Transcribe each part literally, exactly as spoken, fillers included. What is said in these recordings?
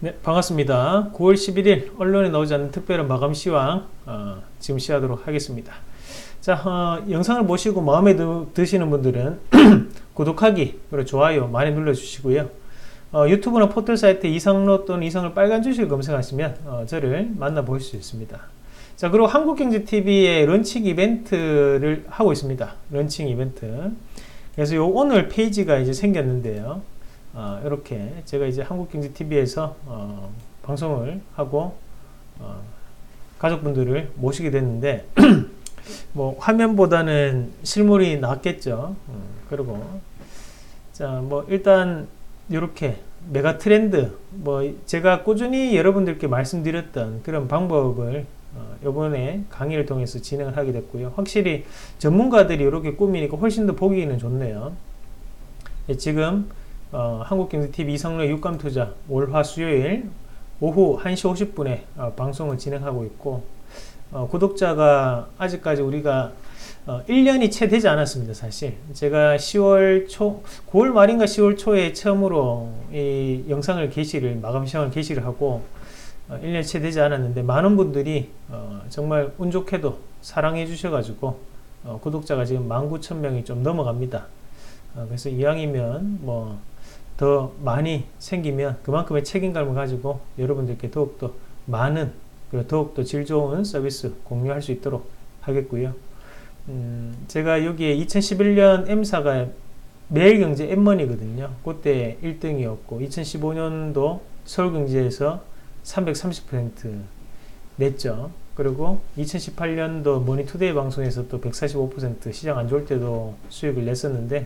네, 반갑습니다. 구월 십일일 언론에 나오지 않는 특별한 마감 시황 어, 지금 시하도록 하겠습니다. 자, 어, 영상을 보시고 마음에 드, 드시는 분들은 구독하기 그리고 좋아요 많이 눌러주시고요. 어, 유튜브나 포털 사이트 이상로 또는 이성을 빨간 주식을 검색하시면 어, 저를 만나보실 수 있습니다. 자, 그리고 한국경제티비의 런칭 이벤트를 하고 있습니다. 런칭 이벤트. 그래서 요 오늘 페이지가 이제 생겼는데요. 어, 이렇게 제가 이제 한국경제티비에서 어, 방송을 하고 어, 가족분들을 모시게 됐는데 뭐 화면보다는 실물이 낫겠죠. 음, 그리고 자, 뭐 일단 이렇게 메가 트렌드 뭐 제가 꾸준히 여러분들께 말씀드렸던 그런 방법을 어, 이번에 강의를 통해서 진행을 하게 됐고요. 확실히 전문가들이 이렇게 꾸미니까 훨씬 더 보기는 좋네요. 예, 지금 어, 한국경제티비 이성로의 육감투자 월화 수요일 오후 한 시 오십 분에 어, 방송을 진행하고 있고 어, 구독자가 아직까지 우리가 어, 일 년이 채 되지 않았습니다. 사실 제가 시월 초 구월 말인가 시월 초에 처음으로 이 영상을 게시를 마감 시황을 게시를 하고 어, 일 년이 채 되지 않았는데 많은 분들이 어, 정말 운 좋게도 사랑해 주셔가지고 어, 구독자가 지금 만 구천 명이 좀 넘어갑니다. 어, 그래서 이왕이면 뭐 더 많이 생기면 그만큼의 책임감을 가지고 여러분들께 더욱더 많은 그리고 더욱더 질 좋은 서비스 공유할 수 있도록 하겠고요. 음, 제가 여기에 이천십일 년 M사가 매일경제 엠머니거든요. 그때 일 등이었고 이천십오 년도 서울경제에서 삼백삼십 퍼센트 냈죠. 그리고 이천십팔 년도 머니투데이 방송에서 또 백사십오 퍼센트 시장 안 좋을 때도 수익을 냈었는데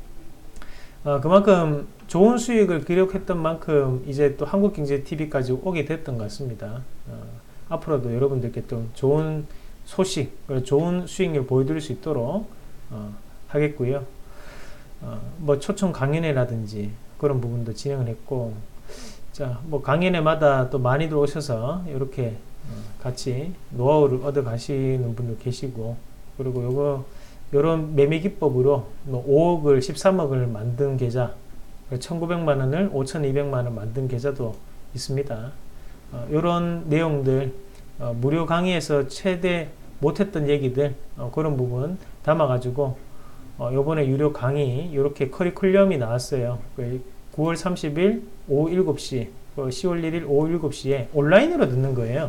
어, 그만큼 좋은 수익을 기록했던 만큼 이제 또 한국경제티비까지 오게 됐던 것 같습니다. 어, 앞으로도 여러분들께 또 좋은 소식, 좋은 수익률 보여드릴 수 있도록 어, 하겠고요. 어, 뭐 초청 강연회라든지 그런 부분도 진행을 했고, 자, 뭐 강연회마다 또 많이들 오셔서 이렇게 어, 같이 노하우를 얻어 가시는 분도 계시고, 그리고 요거 요런 매매 기법으로 뭐 오억을 십삼억을 만든 계좌, 천구백만 원을 오천이백만 원 만든 계좌도 있습니다. 어, 요런 내용들 어, 무료 강의에서 최대 못했던 얘기들 어, 그런 부분 담아가지고 어, 요번에 유료 강의 이렇게 커리큘럼이 나왔어요. 구월 삼십일 오후 일곱 시, 시월 일일 오후 일곱 시에 온라인으로 듣는 거예요.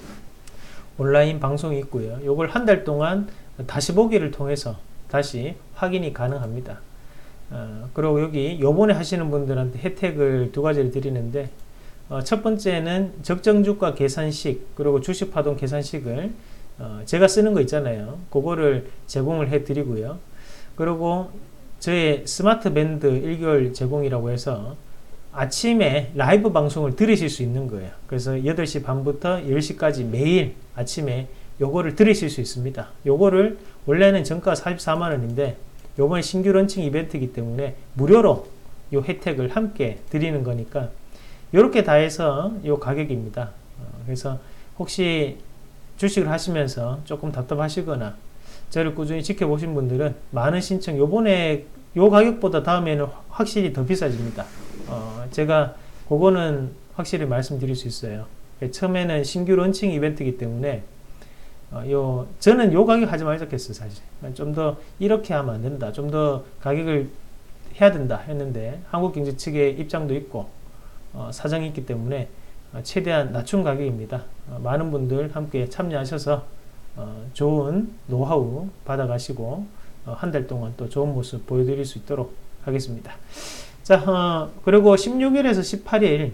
온라인 방송이 있고요. 요걸 한 달 동안 다시 보기를 통해서 다시 확인이 가능합니다. 어, 그리고 여기 요번에 하시는 분들한테 혜택을 두 가지를 드리는데 어, 첫 번째는 적정주가 계산식 그리고 주식파동 계산식을 어, 제가 쓰는 거 있잖아요. 그거를 제공을 해 드리고요. 그리고 저의 스마트 밴드 일 개월 제공이라고 해서 아침에 라이브 방송을 들으실 수 있는 거예요. 그래서 여덟 시 반부터 열 시까지 매일 아침에 요거를 들으실 수 있습니다. 요거를 원래는 정가 사십사만 원인데 요번 신규 런칭 이벤트이기 때문에 무료로 요 혜택을 함께 드리는 거니까 요렇게 다 해서 요 가격입니다. 어, 그래서 혹시 주식을 하시면서 조금 답답하시거나 저를 꾸준히 지켜보신 분들은 많은 신청 요번에 요 가격보다 다음에는 확실히 더 비싸집니다. 어, 제가 그거는 확실히 말씀드릴 수 있어요. 처음에는 신규 런칭 이벤트이기 때문에 어, 요 저는 요 가격 하지 말자 했어요. 사실 좀 더 이렇게 하면 안 된다, 좀 더 가격을 해야 된다 했는데 한국경제 측의 입장도 있고 어, 사정이 있기 때문에 어, 최대한 낮춘 가격입니다. 어, 많은 분들 함께 참여하셔서 어, 좋은 노하우 받아가시고 어, 한 달 동안 또 좋은 모습 보여드릴 수 있도록 하겠습니다. 자, 어, 그리고 십육 일에서 십팔 일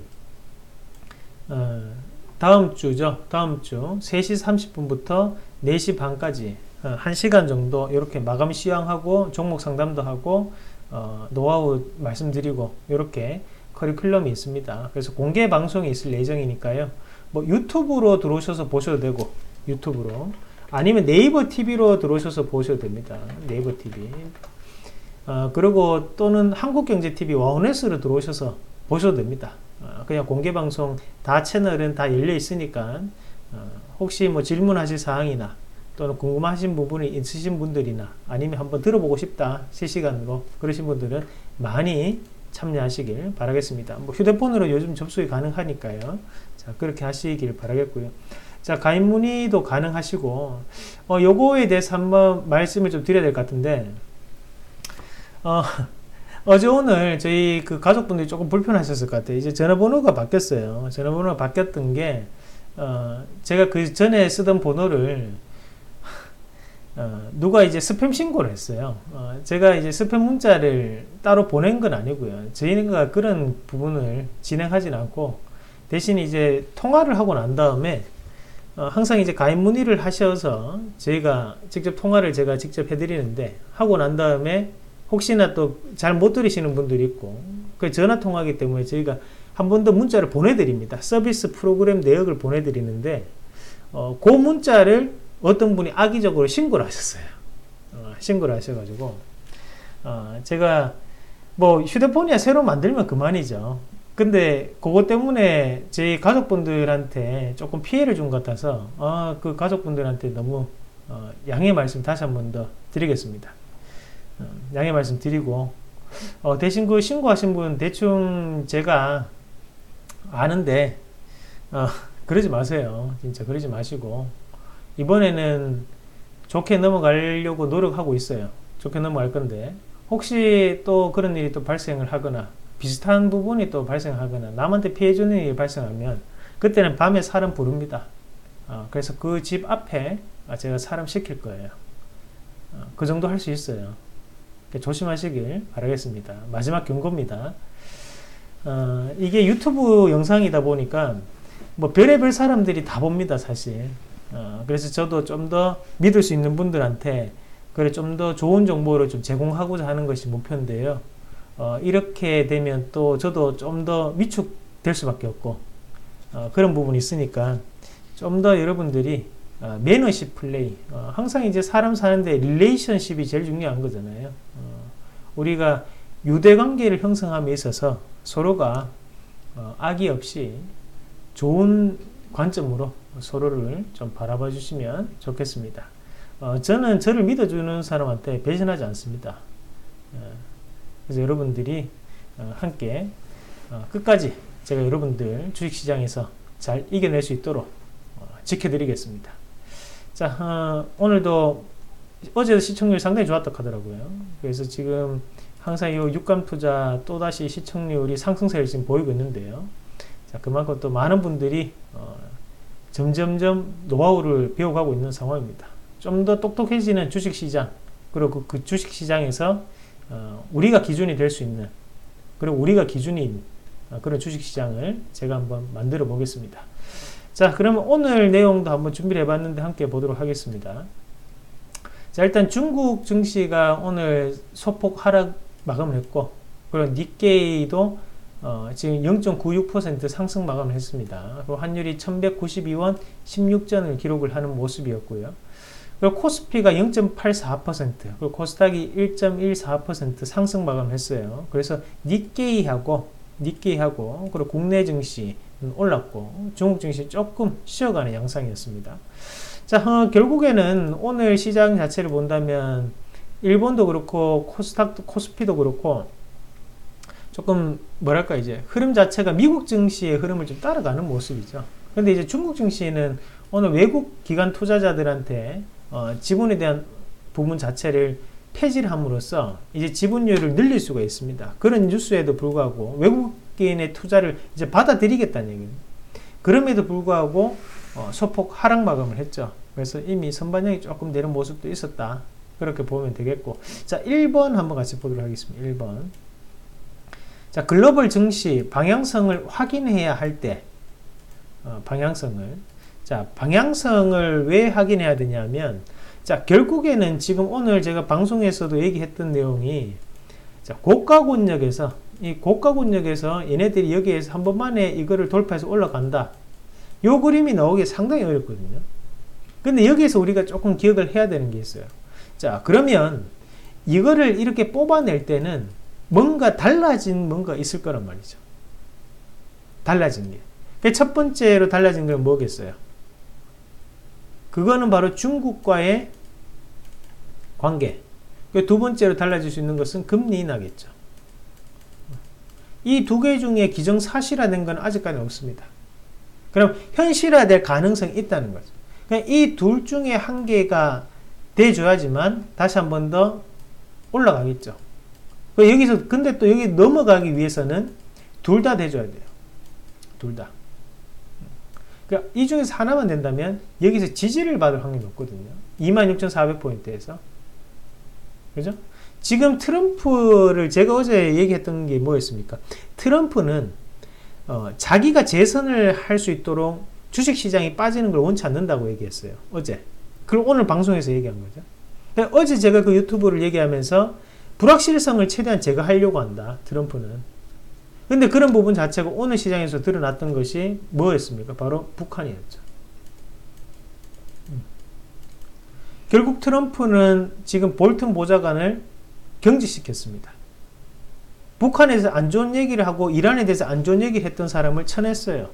어, 다음 주죠. 다음 주 세 시 삼십 분부터 네 시 반까지 어, 한 시간 정도 이렇게 마감 시황하고 종목 상담도 하고 어, 노하우 말씀드리고 이렇게 커리큘럼이 있습니다. 그래서 공개 방송이 있을 예정이니까요. 뭐 유튜브로 들어오셔서 보셔도 되고 유튜브로 아니면 네이버 티비로 들어오셔서 보셔도 됩니다. 네이버 티비. 어, 그리고 또는 한국경제티비 와우넷으로 들어오셔서 보셔도 됩니다. 어, 그냥 공개방송 다 채널은 다 열려 있으니까 어, 혹시 뭐 질문하실 사항이나 또는 궁금하신 부분이 있으신 분들이나 아니면 한번 들어보고 싶다 실시간으로 그러신 분들은 많이 참여하시길 바라겠습니다. 뭐 휴대폰으로 요즘 접속이 가능하니까요. 자, 그렇게 하시길 바라겠고요. 자, 가입 문의도 가능하시고, 어, 요거에 대해서 한번 말씀을 좀 드려야 될 것 같은데, 어, 어제 오늘 저희 그 가족분들이 조금 불편하셨을 것 같아요. 이제 전화번호가 바뀌었어요. 전화번호가 바뀌었던 게, 어, 제가 그 전에 쓰던 번호를, 어, 누가 이제 스팸 신고를 했어요. 어, 제가 이제 스팸 문자를 따로 보낸 건 아니고요. 저희가 그런 부분을 진행하진 않고, 대신 이제 통화를 하고 난 다음에, 어, 항상 이제 가입 문의를 하셔서 저희가 직접 통화를 제가 직접 해드리는데, 하고 난 다음에 혹시나 또 잘 못 들으시는 분들이 있고, 그 전화 통화이기 때문에 저희가 한 번 더 문자를 보내드립니다. 서비스 프로그램 내역을 보내드리는데, 어, 그 문자를 어떤 분이 악의적으로 신고를 하셨어요. 어, 신고를 하셔가지고, 어, 제가 뭐 휴대폰이야 새로 만들면 그만이죠. 근데 그것 때문에 저희 가족분들한테 조금 피해를 준 것 같아서, 어, 그 가족분들한테 너무 어, 양해 말씀 다시 한 번 더 드리겠습니다. 어, 양해 말씀 드리고, 어, 대신 그 신고하신 분 대충 제가 아는데, 어, 그러지 마세요. 진짜 그러지 마시고, 이번에는 좋게 넘어가려고 노력하고 있어요. 좋게 넘어갈 건데, 혹시 또 그런 일이 또 발생을 하거나, 비슷한 부분이 또 발생하거나, 남한테 피해주는 일이 발생하면, 그때는 밤에 사람 부릅니다. 어, 그래서 그 집 앞에 제가 사람 시킬 거예요. 어, 그 정도 할 수 있어요. 조심하시길 바라겠습니다. 마지막 경고입니다. 어, 이게 유튜브 영상이다 보니까 뭐 별의별 사람들이 다 봅니다, 사실. 어, 그래서 저도 좀 더 믿을 수 있는 분들한테 그래 좀 더 좋은 정보를 좀 제공하고자 하는 것이 목표인데요. 어, 이렇게 되면 또 저도 좀 더 위축될 수밖에 없고, 어, 그런 부분이 있으니까 좀 더 여러분들이 어, 매너십 플레이, 어, 항상 이제 사람 사는데 릴레이션십이 제일 중요한 거잖아요. 어, 우리가 유대관계를 형성함에 있어서 서로가 어, 악의 없이 좋은 관점으로 서로를 좀 바라봐 주시면 좋겠습니다. 어, 저는 저를 믿어주는 사람한테 배신하지 않습니다. 어, 그래서 여러분들이 어, 함께 어, 끝까지 제가 여러분들 주식시장에서 잘 이겨낼 수 있도록 어, 지켜드리겠습니다. 자, 어, 오늘도 어제 시청률 상당히 좋았다고 하더라고요. 그래서 지금 항상 이 육감 투자 또다시 시청률이 상승세를 지금 보이고 있는데요. 자, 그만큼 또 많은 분들이 어, 점점점 노하우를 배워가고 있는 상황입니다. 좀 더 똑똑해지는 주식시장, 그리고 그 주식시장에서 어, 우리가 기준이 될 수 있는, 그리고 우리가 기준인 어, 그런 주식시장을 제가 한번 만들어 보겠습니다. 자, 그러면 오늘 내용도 한번 준비를 해봤는데 함께 보도록 하겠습니다. 자, 일단 중국 증시가 오늘 소폭 하락 마감을 했고, 그리고 니케이도 어, 지금 영 점 구육 퍼센트 상승 마감을 했습니다. 그리고 환율이 천백구십이 원 십육 전을 기록을 하는 모습이었고요. 그리고 코스피가 영 점 팔사 퍼센트, 그리고 코스닥이 일 점 일사 퍼센트 상승 마감을 했어요. 그래서 니케이하고 니케이하고 그리고 국내 증시 올랐고 중국 증시 조금 쉬어가는 양상이었습니다. 자, 어, 결국에는 오늘 시장 자체를 본다면 일본도 그렇고 코스닥도 코스피도 그렇고 조금 뭐랄까 이제 흐름 자체가 미국 증시의 흐름을 좀 따라가는 모습이죠. 근데 이제 중국 증시는 오늘 외국 기관 투자자들한테 어, 지분에 대한 부분 자체를 폐지를 함으로써 이제 지분율을 늘릴 수가 있습니다. 그런 뉴스에도 불구하고 외국인의 투자를 이제 받아들이겠다는 얘기입니다. 그럼에도 불구하고 어, 소폭 하락 마감을 했죠. 그래서 이미 선반영이 조금 내린 모습도 있었다. 그렇게 보면 되겠고, 자, 일 번 한번 같이 보도록 하겠습니다. 일 번. 자, 글로벌 증시 방향성을 확인해야 할 때, 어, 방향성을. 자, 방향성을 왜 확인해야 되냐면, 자, 결국에는 지금 오늘 제가 방송에서도 얘기했던 내용이, 자, 고가권역에서, 이 고가권역에서 얘네들이 여기에서 한 번만에 이거를 돌파해서 올라간다. 요 그림이 나오기 상당히 어렵거든요. 근데 여기에서 우리가 조금 기억을 해야 되는 게 있어요. 자, 그러면 이거를 이렇게 뽑아낼 때는 뭔가 달라진 뭔가 있을 거란 말이죠. 달라진 게. 첫 번째로 달라진 건 뭐겠어요? 그거는 바로 중국과의 관계. 두 번째로 달라질 수 있는 것은 금리 인하겠죠. 이 두 개 중에 기정사실화된 건 아직까지 없습니다. 그럼 현실화될 가능성이 있다는 거죠. 그러니까 이 둘 중에 한 개가 돼줘야지만 다시 한 번 더 올라가겠죠. 여기서 근데 또 여기 넘어가기 위해서는 둘 다 돼줘야 돼요. 둘 다. 그러니까 이 중에서 하나만 된다면 여기서 지지를 받을 확률이 높거든요. 이만 육천사백 포인트에서. 그죠? 지금 트럼프를 제가 어제 얘기했던 게 뭐였습니까? 트럼프는 어, 자기가 재선을 할 수 있도록 주식시장이 빠지는 걸 원치 않는다고 얘기했어요. 어제. 그걸 오늘 방송에서 얘기한 거죠. 그러니까 어제 제가 그 유튜브를 얘기하면서 불확실성을 최대한 제거하려고 한다. 트럼프는. 근데 그런 부분 자체가 오늘 시장에서 드러났던 것이 뭐였습니까? 바로 북한이었죠. 음. 결국 트럼프는 지금 볼튼 보좌관을 경질시켰습니다. 북한에서 안 좋은 얘기를 하고 이란에 대해서 안 좋은 얘기를 했던 사람을 쳐냈어요.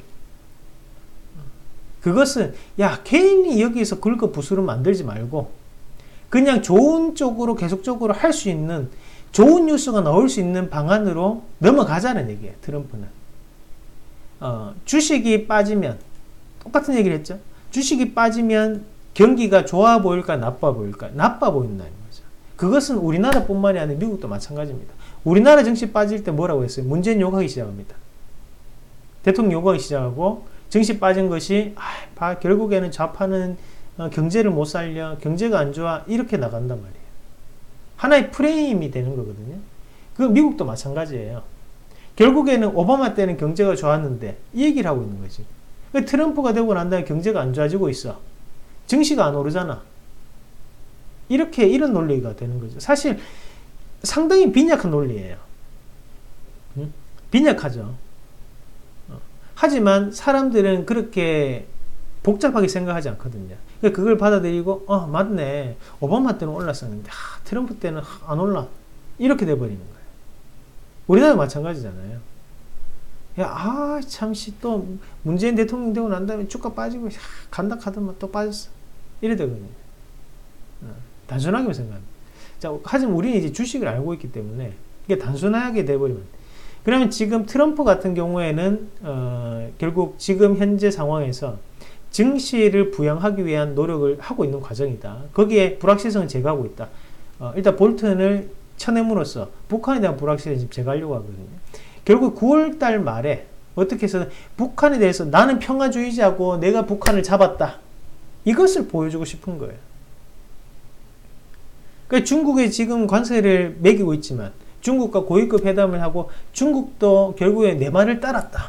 그것은 야 개인이 여기서 긁어 부스럼 만들지 말고 그냥 좋은 쪽으로 계속적으로 할 수 있는 좋은 뉴스가 나올 수 있는 방안으로 넘어가자는 얘기예요. 트럼프는. 어, 주식이 빠지면 똑같은 얘기를 했죠. 주식이 빠지면 경기가 좋아 보일까 나빠 보일까? 나빠 보인다는 거죠. 그것은 우리나라뿐만이 아니라 미국도 마찬가지입니다. 우리나라 증시 빠질 때 뭐라고 했어요? 문재인 욕하기 시작합니다. 대통령 욕하기 시작하고 증시 빠진 것이 아, 봐, 결국에는 좌파는 어, 경제를 못 살려 경제가 안 좋아 이렇게 나간단 말이에요. 하나의 프레임이 되는 거거든요. 그 미국도 마찬가지예요. 결국에는 오바마 때는 경제가 좋았는데 이 얘기를 하고 있는 거지. 트럼프가 되고 난 다음에 경제가 안 좋아지고 있어. 증시가 안 오르잖아. 이렇게 이런 논리가 되는 거죠. 사실 상당히 빈약한 논리예요. 응? 빈약하죠. 어. 하지만 사람들은 그렇게 복잡하게 생각하지 않거든요. 그러니까 그걸 받아들이고 어 맞네. 오바마 때는 올랐었는데 아, 트럼프 때는 안 올라. 이렇게 돼버리는 거예요. 우리나라도 마찬가지잖아요. 야, 아, 참씨 또 문재인 대통령 되고 난 다음에 주가 빠지고 야, 간다 카더만 또 빠졌어. 이래 되거든요. 어, 단순하게 생각합니다. 자, 하지만 우리는 이제 주식을 알고 있기 때문에 이게 단순하게 돼버리면 그러면 지금 트럼프 같은 경우에는 어, 결국 지금 현재 상황에서 증시를 부양하기 위한 노력을 하고 있는 과정이다. 거기에 불확실성을 제거하고 있다. 어, 일단 볼튼을 쳐냄으로써 북한에 대한 불확실성을 지금 제거하려고 하거든요. 결국 구월 달 말에 어떻게 해서 북한에 대해서 나는 평화주의자고 내가 북한을 잡았다. 이것을 보여주고 싶은 거예요. 그러니까 중국에 지금 관세를 매기고 있지만 중국과 고위급 회담을 하고 중국도 결국에 내 말을 따랐다.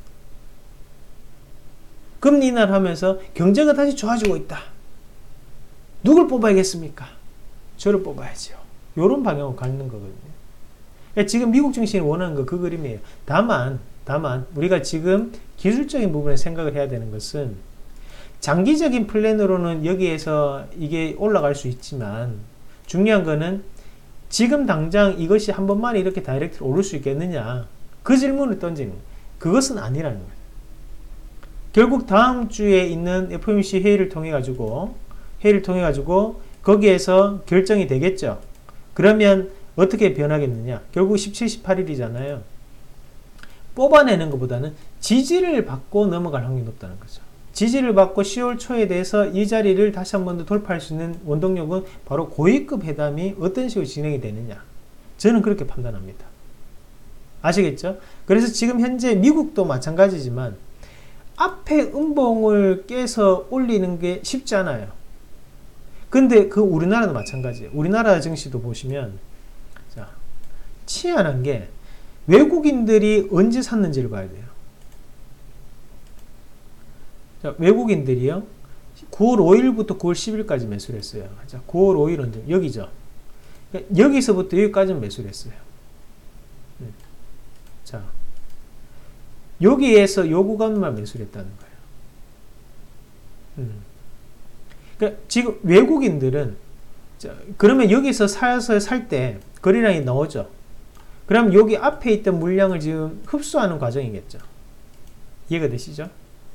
금리 인하를 하면서 경제가 다시 좋아지고 있다. 누굴 뽑아야겠습니까? 저를 뽑아야죠. 이런 방향으로 가는 거거든요. 그러니까 지금 미국 증시는 원하는 거 그 그림이에요. 다만, 다만 우리가 지금 기술적인 부분에 생각을 해야 되는 것은 장기적인 플랜으로는 여기에서 이게 올라갈 수 있지만 중요한 거는 지금 당장 이것이 한 번만에 이렇게 다이렉트로 오를 수 있겠느냐 그 질문을 던지는 거예요. 그것은 아니라는 거예요. 결국 다음 주에 있는 에프오엠씨 회의를 통해 가지고 회의를 통해 가지고 거기에서 결정이 되겠죠. 그러면 어떻게 변하겠느냐? 결국 십칠, 십팔 일이잖아요. 뽑아내는 것보다는 지지를 받고 넘어갈 확률이 높다는 거죠. 지지를 받고 시월 초에 대해서 이 자리를 다시 한 번 더 돌파할 수 있는 원동력은 바로 고위급 회담이 어떤 식으로 진행이 되느냐. 저는 그렇게 판단합니다. 아시겠죠? 그래서 지금 현재 미국도 마찬가지지만 앞에 음봉을 깨서 올리는 게 쉽지 않아요. 근데 그 우리나라도 마찬가지예요. 우리나라 증시도 보시면 자, 희한한 게 외국인들이 언제 샀는지를 봐야 돼요. 자, 외국인들이요. 구월 오일부터 구월 십일까지 매수를 했어요. 자, 구월 오일은 여기죠. 그러니까 여기서부터 여기까지는 매수를 했어요. 자, 여기에서 요 구간만 매수를 했다는 거예요. 음. 그러니까 지금 외국인들은 자, 그러면 여기서 사서 살 때 거래량이 나오죠. 그럼 여기 앞에 있던 물량을 지금 흡수하는 과정이겠죠. 이해가 되시죠?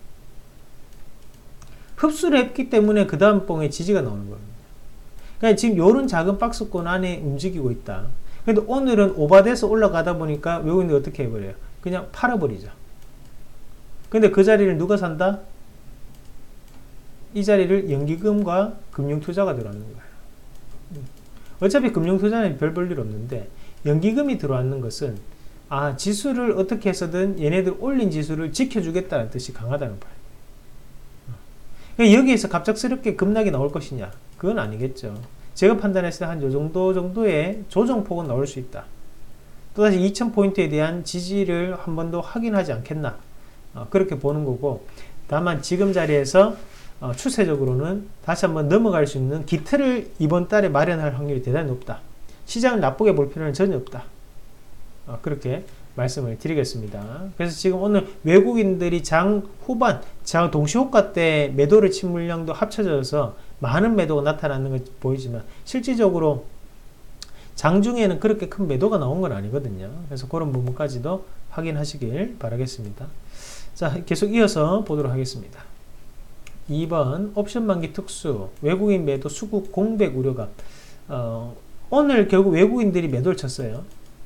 흡수를 했기 때문에 그 다음 봉에 지지가 나오는 겁니다. 그러니까 지금 요런 작은 박스권 안에 움직이고 있다. 근데 오늘은 오바돼서 올라가다 보니까 외국인들이 어떻게 해버려요? 그냥 팔아버리죠. 근데 그 자리를 누가 산다? 이 자리를 연기금과 금융투자가 들어왔는 거예요. 어차피 금융투자는 별 볼 일 없는데 연기금이 들어왔는 것은 아 지수를 어떻게 해서든 얘네들 올린 지수를 지켜주겠다는 뜻이 강하다는 거예요. 그러니까 여기에서 갑작스럽게 급락이 나올 것이냐? 그건 아니겠죠. 제가 판단했을 때 한 요 정도 정도의 조정폭은 나올 수 있다. 또다시 이천 포인트에 대한 지지를 한 번 더 확인하지 않겠나? 어, 그렇게 보는 거고, 다만 지금 자리에서 어, 추세적으로는 다시 한번 넘어갈 수 있는 기틀을 이번 달에 마련할 확률이 대단히 높다. 시장을 나쁘게 볼 필요는 전혀 없다. 어, 그렇게 말씀을 드리겠습니다. 그래서 지금 오늘 외국인들이 장 후반, 장 동시호가 때 매도를 친 물량도 합쳐져서 많은 매도가 나타나는 것 보이지만 실질적으로 장중에는 그렇게 큰 매도가 나온 건 아니거든요. 그래서 그런 부분까지도 확인하시길 바라겠습니다. 자, 계속 이어서 보도록 하겠습니다. 이 번 옵션 만기 특수 외국인 매도 수급 공백 우려감. 어, 오늘 결국 외국인들이 매도를 쳤어요.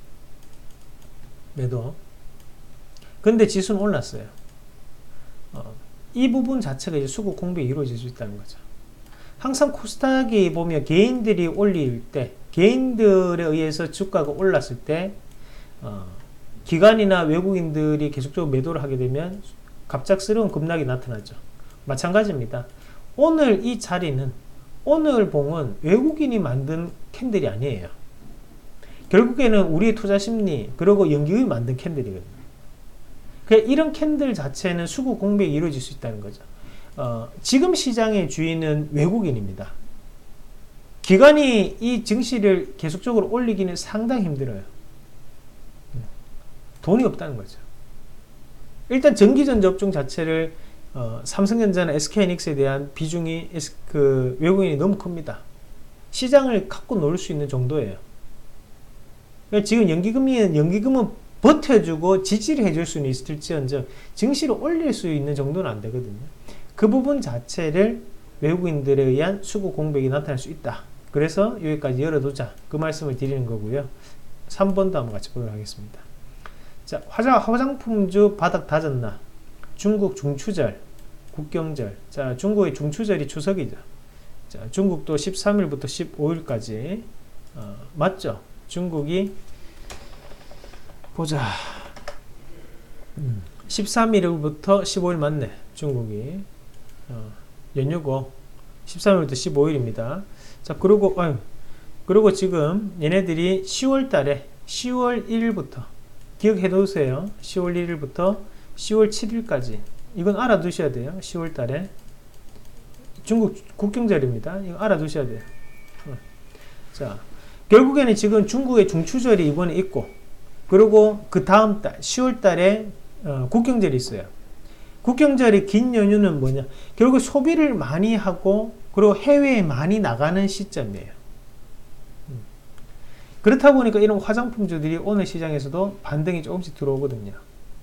매도. 근데 지수는 올랐어요. 어, 이 부분 자체가 이제 수급 공백이 이루어질 수 있다는 거죠. 항상 코스닥이 보면 개인들이 올릴 때, 개인들에 의해서 주가가 올랐을 때, 어, 기관이나 외국인들이 계속적으로 매도를 하게 되면 갑작스러운 급락이 나타나죠. 마찬가지입니다. 오늘 이 자리는, 오늘 봉은 외국인이 만든 캔들이 아니에요. 결국에는 우리의 투자 심리, 그리고 연기금이 만든 캔들이거든요. 그러니까 이런 캔들 자체는 수급 공백이 이루어질 수 있다는 거죠. 어, 지금 시장의 주인은 외국인입니다. 기관이 이 증시를 계속적으로 올리기는 상당히 힘들어요. 돈이 없다는 거죠. 일단 전기전자 업종 자체를 어, 삼성전자나 에스케이하이닉스에 대한 비중이 에스, 그 외국인이 너무 큽니다. 시장을 갖고 놀 수 있는 정도예요. 그러니까 지금 연기금이 연기금은 버텨주고 지지를 해줄 수는 있을지언정 증시를 올릴 수 있는 정도는 안 되거든요. 그 부분 자체를 외국인들에 의한 수급 공백이 나타날 수 있다. 그래서 여기까지 열어두자. 그 말씀을 드리는 거고요. 삼 번도 한번 같이 보도록 하겠습니다. 자, 화장, 화장품주 바닥 다졌나? 중국 중추절, 국경절. 자, 중국의 중추절이 추석이죠. 자, 중국도 십삼 일부터 십오 일까지 어, 맞죠? 중국이 보자. 음, 십삼 일부터 십오 일 맞네. 중국이 어, 연휴고 십삼 일부터 십오 일입니다. 자, 그리고 아유, 그리고 지금 얘네들이 시월 달에 시월 일 일부터 기억해 놓으세요. 시월 일 일부터 시월 칠 일까지 이건 알아두셔야 돼요. 시월 달에 중국 국경절입니다. 이거 알아두셔야 돼요. 어. 자, 결국에는 지금 중국의 중추절이 이번에 있고, 그리고 그 다음 달 시월 달에 어, 국경절이 있어요. 국경절이 긴 연휴는 뭐냐? 결국 소비를 많이 하고 그리고 해외에 많이 나가는 시점이에요. 음. 그렇다 보니까 이런 화장품주들이 오늘 시장에서도 반등이 조금씩 들어오거든요.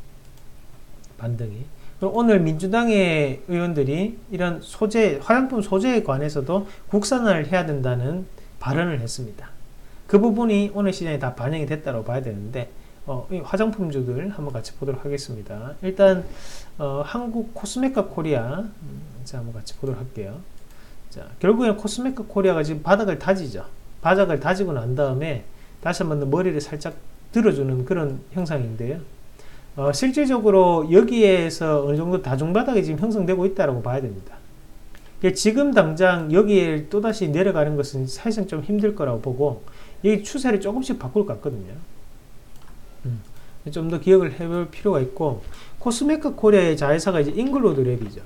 반등이. 그리고 오늘 민주당의 의원들이 이런 소재, 화장품 소재에 관해서도 국산화를 해야 된다는 발언을 했습니다. 그 부분이 오늘 시장에 다 반영이 됐다고 봐야 되는데, 어, 이 화장품주들 한번 같이 보도록 하겠습니다. 일단 어, 한국 코스메카 코리아, 음, 자 한번 같이 보도록 할게요. 자, 결국에는 코스메카 코리아가 지금 바닥을 다지죠. 바닥을 다지고 난 다음에 다시 한번 머리를 살짝 들어주는 그런 형상인데요. 어, 실질적으로 여기에서 어느 정도 다중바닥이 지금 형성되고 있다고 봐야 됩니다. 지금 당장 여기에 또다시 내려가는 것은 사실상 좀 힘들 거라고 보고, 여기 추세를 조금씩 바꿀 것 같거든요. 음, 좀 더 기억을 해볼 필요가 있고, 코스메카 코리아의 자회사가 이제 잉글로드 랩이죠.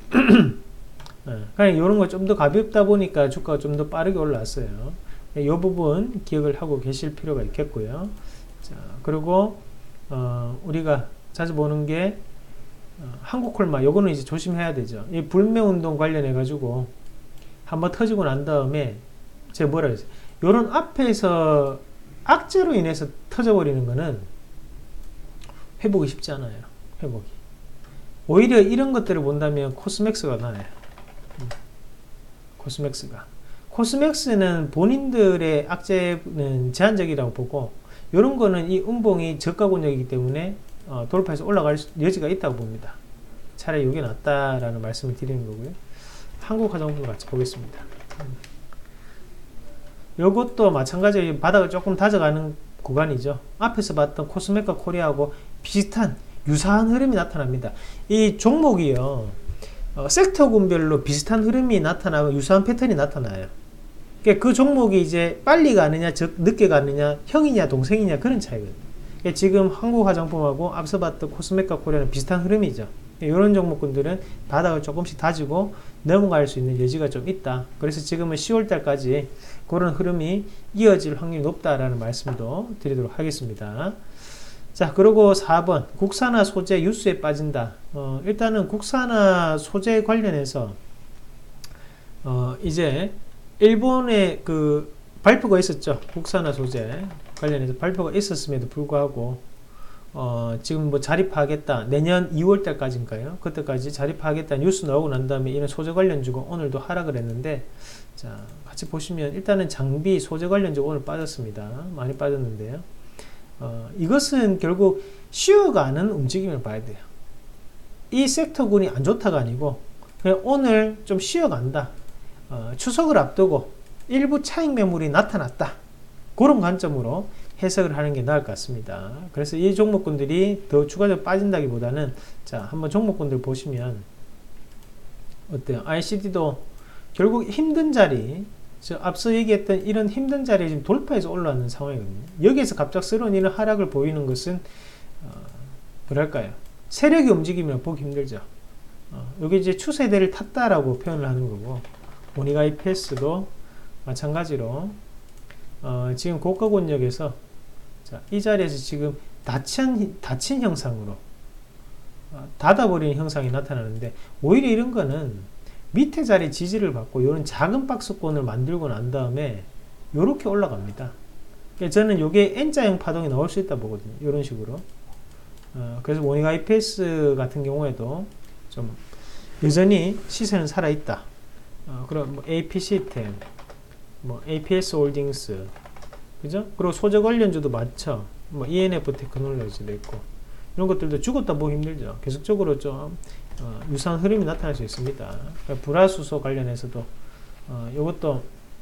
그냥 이런 거 좀 더 가볍다 보니까 주가가 좀 더 빠르게 올라왔어요. 이 부분 기억을 하고 계실 필요가 있겠고요. 자, 그리고 어, 우리가 자주 보는 게 어, 한국콜마, 요거는 이제 조심해야 되죠. 이 불매운동 관련해 가지고 한번 터지고 난 다음에 제가 뭐라 그랬어요? 요런 앞에서 악재로 인해서 터져버리는 거는 회복이 쉽지 않아요. 회복이. 오히려 이런 것들을 본다면 코스맥스가 나아요. 음. 코스맥스가. 코스맥스는 본인들의 악재는 제한적이라고 보고, 이런 거는 이 음봉이 저가 권역이기 때문에 어, 돌파해서 올라갈 여지가 있다고 봅니다. 차라리 이게 낫다라는 말씀을 드리는 거고요. 한국화장품 같이 보겠습니다. 이것도 마찬가지로 바닥을 조금 다져가는 구간이죠. 앞에서 봤던 코스메카 코리아하고 비슷한 유사한 흐름이 나타납니다. 이 종목이요, 어, 섹터군별로 비슷한 흐름이 나타나고 유사한 패턴이 나타나요. 그러니까 그 종목이 이제 빨리 가느냐, 즉 늦게 가느냐, 형이냐 동생이냐 그런 차이거든요. 그러니까 지금 한국화장품하고 앞서 봤던 코스메카 코리아는 비슷한 흐름이죠. 이런 종목군들은 바닥을 조금씩 다지고 넘어갈 수 있는 여지가 좀 있다. 그래서 지금은 시월 달까지 그런 흐름이 이어질 확률이 높다라는 말씀도 드리도록 하겠습니다. 자, 그리고 사 번 국산화 소재 유수에 빠진다. 어, 일단은 국산화 소재 관련해서 어, 이제 일본의 그 발표가 있었죠. 국산화 소재 관련해서 발표가 있었음에도 불구하고 어, 지금 뭐 자립하겠다. 내년 이월 달까지인가요? 그때까지 자립하겠다 뉴스 나오고 난 다음에 이런 소재 관련주가 오늘도 하락을 했는데, 자, 같이 보시면 일단은 장비 소재 관련주가 오늘 빠졌습니다. 많이 빠졌는데요. 어, 이것은 결국 쉬어가는 움직임을 봐야 돼요. 이 섹터군이 안 좋다가 아니고 그냥 오늘 좀 쉬어간다. 어, 추석을 앞두고 일부 차익 매물이 나타났다. 그런 관점으로 해석을 하는 게 나을 것 같습니다. 그래서 이 종목군들이 더 추가적으로 빠진다기보다는, 자, 한번 종목군들 보시면 어때요? 아이씨디도 결국 힘든 자리, 저 앞서 얘기했던 이런 힘든 자리에 지금 돌파해서 올라오는 상황이거든요. 여기에서 갑작스러운 이런 하락을 보이는 것은 어, 뭐랄까요? 세력이 움직이면 보기 힘들죠. 어, 여기 이제 추세대를 탔다라고 표현을 하는 거고, 모니가 이피에스도 마찬가지로 어, 지금 고가 권역에서, 자, 이 자리에서 지금 닫힌, 닫힌 형상으로 어, 닫아버리는 형상이 나타나는데, 오히려 이런 거는 밑에 자리 지지를 받고 이런 작은 박스권을 만들고 난 다음에 이렇게 올라갑니다. 그러니까 저는 이게 N자형 파동이 나올 수 있다 보거든요. 이런 식으로. 어, 그래서 모니가 아이피에스 같은 경우에도 좀 여전히 시세는 살아있다. 어, 그럼 뭐 에이피시스템, 뭐 에이피에스 홀딩스, 그죠? 그리고 소재 관련주도 많죠. 뭐 이엔에프 테크놀로지도 있고, 이런 것들도 죽었다 보기 힘들죠. 계속적으로 좀 어, 유사한 흐름이 나타날 수 있습니다. 그러니까 불화수소 관련해서도 어, 이것도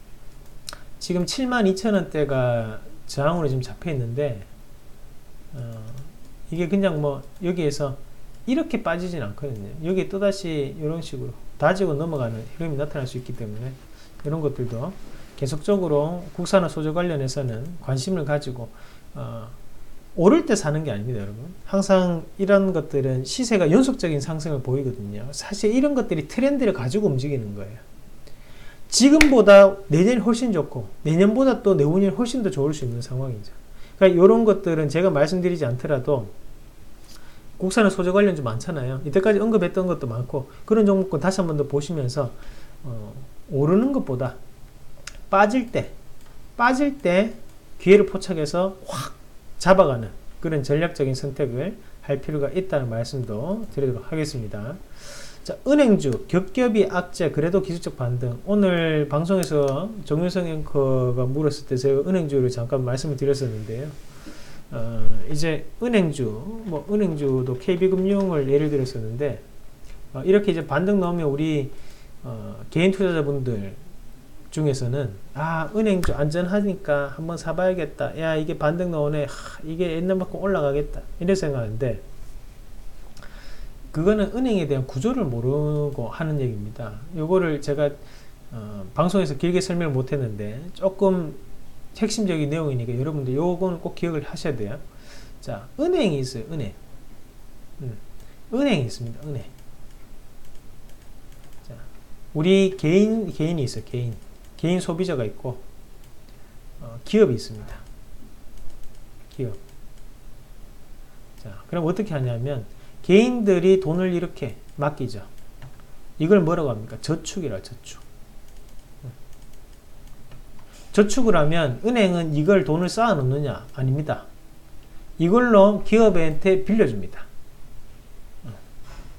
지금 칠만 이천 원대가 저항으로 지금 잡혀 있는데, 어, 이게 그냥 뭐 여기에서 이렇게 빠지진 않거든요. 여기 또다시 이런 식으로 다지고 넘어가는 흐름이 나타날 수 있기 때문에 이런 것들도 계속적으로 국산화 소재 관련해서는 관심을 가지고 어, 오를 때 사는 게 아닙니다, 여러분. 항상 이런 것들은 시세가 연속적인 상승을 보이거든요. 사실 이런 것들이 트렌드를 가지고 움직이는 거예요. 지금보다 내년이 훨씬 좋고 내년보다 또 내후년이 훨씬 더 좋을 수 있는 상황이죠. 그러니까 이런 것들은 제가 말씀드리지 않더라도 국산화 소재 관련주 많잖아요. 이때까지 언급했던 것도 많고, 그런 종목군 다시 한 번 더 보시면서 어, 오르는 것보다 빠질 때 빠질 때 기회를 포착해서 확 잡아가는 그런 전략적인 선택을 할 필요가 있다는 말씀도 드리도록 하겠습니다. 자, 은행주 겹겹이 악재, 그래도 기술적 반등. 오늘 방송에서 정윤성 앵커가 물었을 때 제가 은행주를 잠깐 말씀을 드렸었는데요. 어, 이제 은행주, 뭐 은행주도 케이비금융을 예를 들었었는데, 어, 이렇게 이제 반등 나오면 우리 어, 개인 투자자분들 중에서는 아, 은행주 안전하니까 한번 사봐야겠다. 야, 이게 반등 나오네. 하, 이게 옛날만큼 올라가겠다. 이런 생각하는데, 그거는 은행에 대한 구조를 모르고 하는 얘기입니다. 요거를 제가 어, 방송에서 길게 설명을 못 했는데 조금 핵심적인 내용이니까 여러분들 요거는 꼭 기억을 하셔야 돼요. 자, 은행이 있어요. 은행. 음, 은행이 있습니다. 은행. 자, 우리 개인 개인이 있어요. 개인. 개인 소비자가 있고 어, 기업이 있습니다. 기업. 자, 그럼 어떻게 하냐면 개인들이 돈을 이렇게 맡기죠. 이걸 뭐라고 합니까? 저축이라, 저축. 저축을 하면 은행은 이걸 돈을 쌓아 놓느냐? 아닙니다. 이걸로 기업한테 빌려줍니다.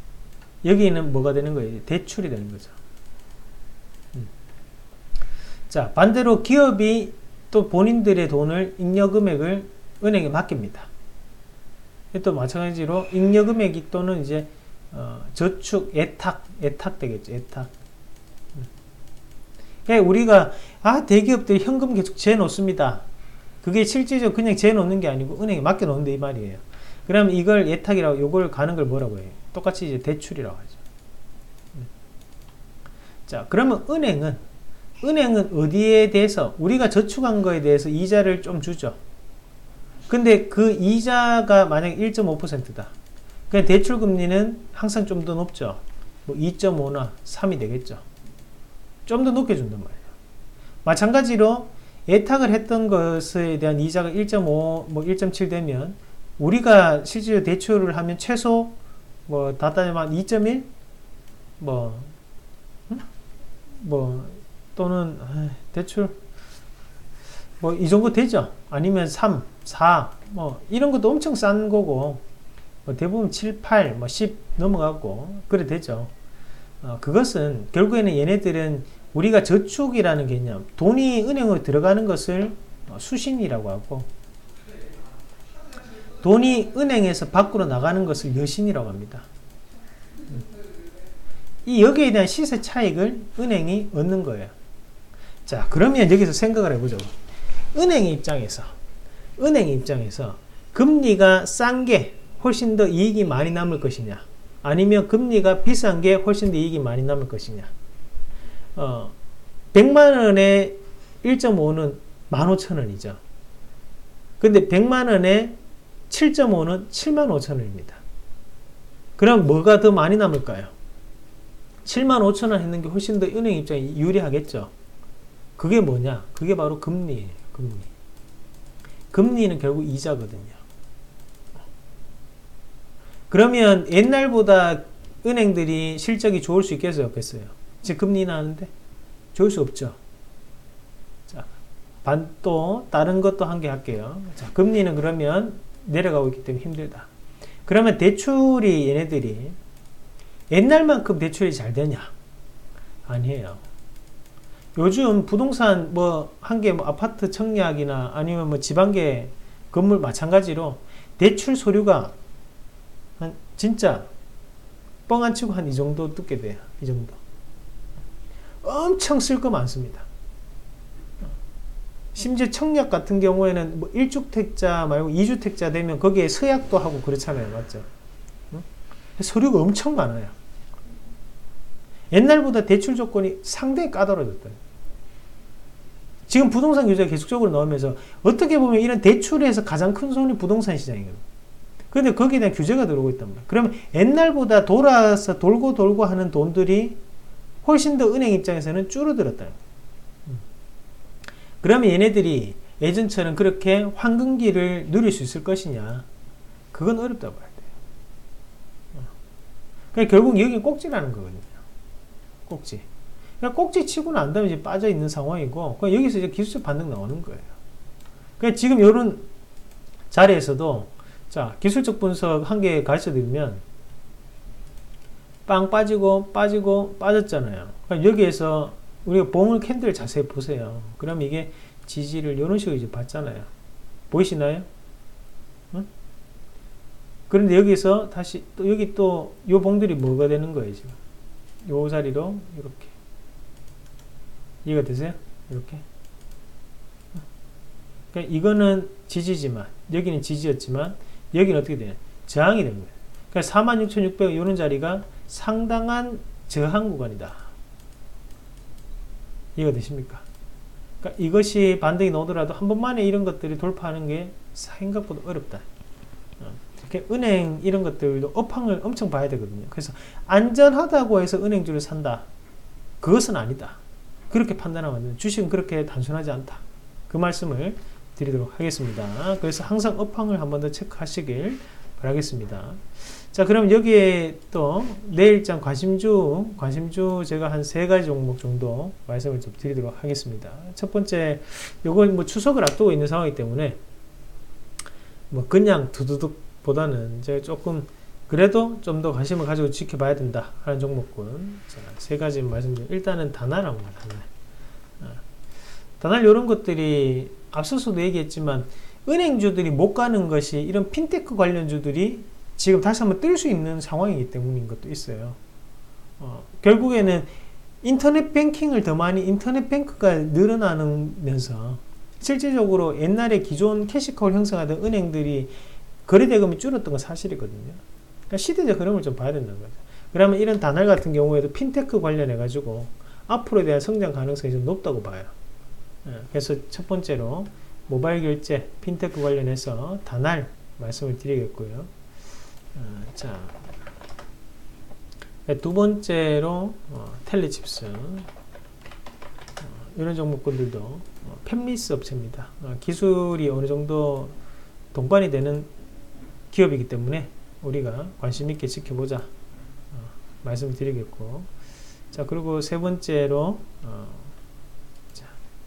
여기는 뭐가 되는 거예요? 대출이 되는 거죠. 자, 반대로 기업이 또 본인들의 돈을 잉여금액을 은행에 맡깁니다. 또 마찬가지로 잉여금액이 또는 이제 어, 저축, 예탁, 예탁 되겠죠. 예탁. 그러니까 우리가 아 대기업들이 현금 계속 재놓습니다. 그게 실질적으로 그냥 재놓는 게 아니고 은행에 맡겨놓는다 이 말이에요. 그러면 이걸 예탁이라고 요걸 가는 걸 뭐라고 해요? 똑같이 이제 대출이라고 하죠. 자, 그러면 은행은 은행은 어디에 대해서 우리가 저축한 거에 대해서 이자를 좀 주죠. 근데 그 이자가 만약에 일 점 오 퍼센트다. 그냥 대출 금리는 항상 좀 더 높죠. 뭐 이 점 오나 삼이 되겠죠. 좀 더 높게 준단 말이에요. 마찬가지로 예탁을 했던 것에 대한 이자가 일 점 오, 뭐 일 점 칠 되면 우리가 실제로 대출을 하면 최소 뭐 다 따지면 이 점 일? 뭐, 음? 뭐 또는 대출 뭐 이 정도 되죠. 아니면 삼, 사, 뭐 이런 것도 엄청 싼 거고 뭐 대부분 칠, 팔, 뭐 십 넘어가고 그래 되죠. 어, 그것은 결국에는 얘네들은 우리가 저축이라는 개념, 돈이 은행으로 들어가는 것을 수신이라고 하고 돈이 은행에서 밖으로 나가는 것을 여신이라고 합니다. 이 여기에 대한 시세 차익을 은행이 얻는 거예요. 자, 그러면 여기서 생각을 해보죠. 은행 입장에서 은행 입장에서 금리가 싼 게 훨씬 더 이익이 많이 남을 것이냐, 아니면 금리가 비싼 게 훨씬 더 이익이 많이 남을 것이냐. 어, 백만 원에 일 점 오는 만 오천 원이죠. 근데 백만 원에 칠 점 오는 칠만 오천 원입니다. 그럼 뭐가 더 많이 남을까요? 칠만 오천 원 했는 게 훨씬 더 은행 입장에 유리하겠죠. 그게 뭐냐? 그게 바로 금리예요. 금리. 금리는 결국 이자거든요. 그러면 옛날보다 은행들이 실적이 좋을 수 있겠어요? 없겠어요? 지금 금리 나는데 좋을 수 없죠. 자, 반, 또 다른 것도 한 개 할게요. 자, 금리는 그러면 내려가고 있기 때문에 힘들다. 그러면 대출이 얘네들이 옛날만큼 대출이 잘 되냐? 아니에요. 요즘 부동산 뭐 한 개 뭐 아파트 청약이나 아니면 뭐 지방계 건물 마찬가지로 대출 서류가 한 진짜 뻥 안 치고 한 이 정도 뜯게 돼요. 이 정도. 엄청 쓸 거 많습니다. 심지어 청약 같은 경우에는 뭐 일 주택자 말고 이 주택자 되면 거기에 서약도 하고 그렇잖아요. 맞죠? 응? 서류가 엄청 많아요. 옛날보다 대출 조건이 상당히 까다로워졌다. 지금 부동산 규제가 계속적으로 나오면서 어떻게 보면 이런 대출에서 가장 큰 손이 부동산 시장이거든요. 근데 거기에 대한 규제가 들어오고 있단 말이에요. 그러면 옛날보다 돌아서 돌고 돌고 하는 돈들이 훨씬 더 은행 입장에서는 줄어들었다. 그러면 얘네들이 예전처럼 그렇게 황금기를 누릴 수 있을 것이냐? 그건 어렵다고 봐야 돼요. 그러니까 결국 여기 꼭지라는 거거든요. 꼭지. 그러니까 꼭지 치고 난 다음에 이제 빠져 있는 상황이고, 여기서 이제 기술적 반등 나오는 거예요. 그러니까 지금 이런 자리에서도, 자, 기술적 분석 한 개 가르쳐 드리면, 빵 빠지고, 빠지고, 빠졌잖아요. 그러니까 여기에서 우리가 봉을 캔들 자세히 보세요. 그럼 이게 지지를 이런 식으로 이제 받잖아요. 보이시나요? 응? 그런데 여기서 다시, 또 여기 또, 요 봉들이 뭐가 되는 거예요, 지금? 요 자리로, 이렇게. 이해가 되세요? 이렇게. 그러니까 이거는 지지지만, 여기는 지지였지만, 여기는 어떻게 돼요? 저항이 됩니다. 그러니까 사만 육천육백 이런 자리가 상당한 저항 구간이다. 이해가 되십니까? 그러니까 이것이 반등이 나오더라도 한 번만에 이런 것들이 돌파하는 게 생각보다 어렵다. 그러니까 은행 이런 것들도 업황을 엄청 봐야 되거든요. 그래서 안전하다고 해서 은행주를 산다. 그것은 아니다. 그렇게 판단하면 안 돼요. 주식은 그렇게 단순하지 않다. 그 말씀을 드리도록 하겠습니다. 그래서 항상 업황을 한 번 더 체크하시길 바라겠습니다. 자, 그럼 여기에 또 내일장 관심주, 관심주 제가 한 세 가지 종목 정도 말씀을 좀 드리도록 하겠습니다. 첫 번째, 요건 뭐 추석을 앞두고 있는 상황이기 때문에 뭐 그냥 두두둑 보다는 제가 조금 그래도 좀 더 관심을 가지고 지켜봐야 된다 하는 종목군. 자, 세 가지 말씀드리면 일단은 다나라고 합니다. 다나. 다날 이런 것들이 앞서서도 얘기했지만 은행주들이 못 가는 것이 이런 핀테크 관련주들이 지금 다시 한번 뜰 수 있는 상황이기 때문인 것도 있어요. 어, 결국에는 인터넷 뱅킹을 더 많이 인터넷 뱅크가 늘어나면서 실질적으로 옛날에 기존 캐시카우를 형성하던 은행들이 거래대금이 줄었던 건 사실이거든요. 그러니까 시대적 흐름을 좀 봐야 된다는 거죠. 그러면 이런 다날 같은 경우에도 핀테크 관련해 가지고 앞으로에 대한 성장 가능성이 좀 높다고 봐요. 그래서 첫 번째로 모바일 결제 핀테크 관련해서 다날 말씀을 드리겠고요. 자, 두 번째로 어, 텔레칩스 어, 이런 종목군들도 어, 팹리스 업체입니다. 어, 기술이 어느 정도 동반이 되는 기업이기 때문에 우리가 관심 있게 지켜보자 어, 말씀을 드리겠고, 자 그리고 세 번째로 어, 자,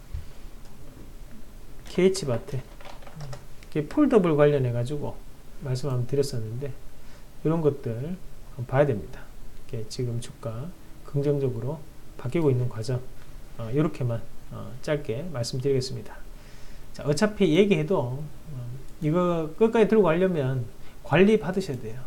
케이치바테 폴더블 관련해 가지고 말씀 한번 드렸었는데 이런 것들 봐야 됩니다. 지금 주가 긍정적으로 바뀌고 있는 과정 어, 이렇게만 어, 짧게 말씀드리겠습니다. 자, 어차피 얘기해도 어, 이거 끝까지 들고 가려면 관리 받으셔야 돼요.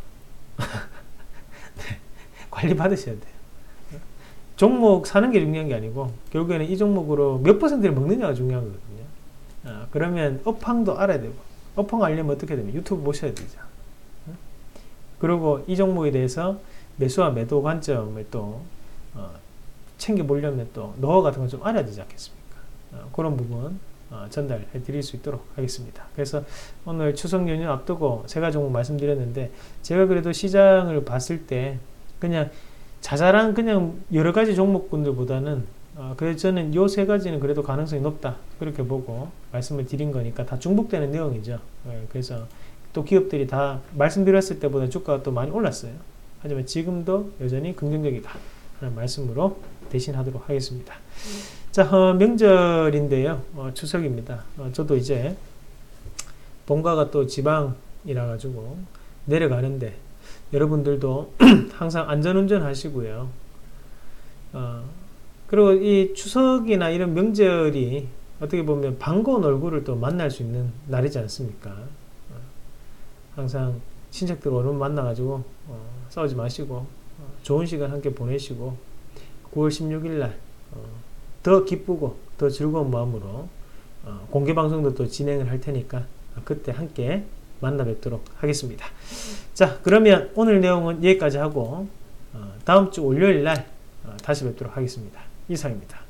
네, 관리 받으셔야 돼요. 종목 사는 게 중요한 게 아니고 결국에는 이 종목으로 몇 퍼센트를 먹느냐가 중요한 거거든요. 어, 그러면 업황도 알아야 되고, 업황 알려면 어떻게 되면 유튜브 보셔야 되죠. 어? 그리고 이 종목에 대해서 매수와 매도 관점을 또 어, 챙겨보려면 또 노하우 같은 건 좀 알아야 되지 않겠습니까? 어, 그런 부분 어, 전달해 드릴 수 있도록 하겠습니다. 그래서 오늘 추석 연휴 앞두고 세 가지 종목 말씀드렸는데, 제가 그래도 시장을 봤을 때 그냥 자잘한 그냥 여러 가지 종목군들보다는 어, 그래서 저는 요 세 가지는 그래도 가능성이 높다 그렇게 보고 말씀을 드린 거니까 다 중복되는 내용이죠. 예, 그래서 또 기업들이 다 말씀드렸을 때보다 주가가 또 많이 올랐어요. 하지만 지금도 여전히 긍정적이다 하는 말씀으로 대신하도록 하겠습니다. 자, 어, 명절인데요. 어, 추석입니다. 어, 저도 이제 본가가 또 지방이라 가지고 내려가는데 여러분들도 항상 안전운전 하시고요. 어, 그리고 이 추석이나 이런 명절이 어떻게 보면 반가운 얼굴을 또 만날 수 있는 날이지 않습니까? 어, 항상 친척들 오늘 만나가지고 어, 싸우지 마시고 어, 좋은 시간 함께 보내시고 구월 십육일 날 어, 더 기쁘고 더 즐거운 마음으로 어, 공개 방송도 또 진행을 할 테니까 그때 함께 만나 뵙도록 하겠습니다. 자, 그러면 오늘 내용은 여기까지 하고 어, 다음 주 월요일 날 어, 다시 뵙도록 하겠습니다. 이상입니다.